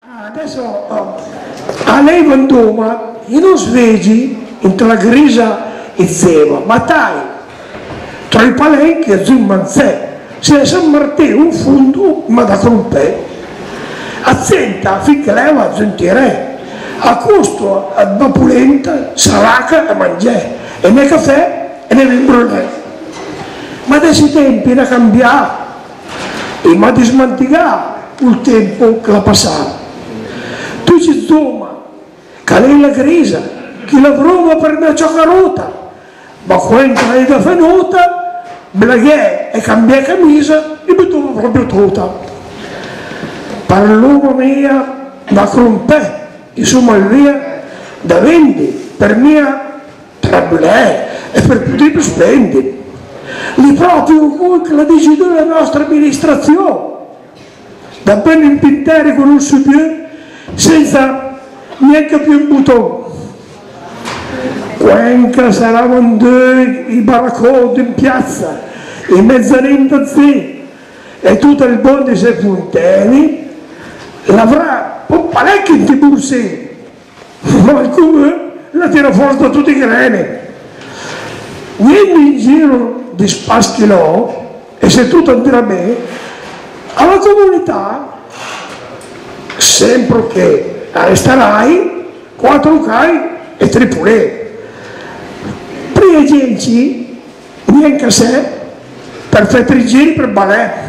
Adesso a lei Vandoma, io non svegli in la grisa e zeva, ma dai, tra i palenchi e Zummanzè, se San Martino un fondo, ma da crompè, azzenta finché leva a sentire, a costo a Bapulenta, Saraca e Mangiè, e nel caffè e nel brunè. Ma da questi tempi era cambiato, e ma di smantigare il tempo che la passava. Tu ci zoma, che lei la grisa, chi la prova per una cioccarota, ma quando è da venuta, blaghè e cambia camisa e mi trovo proprio tutta. Parlò mia, ma crompè, insomma via, da vendi, per mia trablè e per poter spendere. Lì proprio voi che la decide la nostra amministrazione, da bene in pintare con un subier, senza neanche più un bottone. Quando saranno due i baracconi in piazza, in mezzanino zì, e tutto il mondo si punteni, l'avrà un parecchio in tibursi, ma il comune la tira fuori da tutti i greni. Vieni in giro di spaschilò, e se tutto andrà bene, alla comunità, sempre che resterai 4 cai e tripolè. Prima gente, neanche se, per fare 3 giri per balè.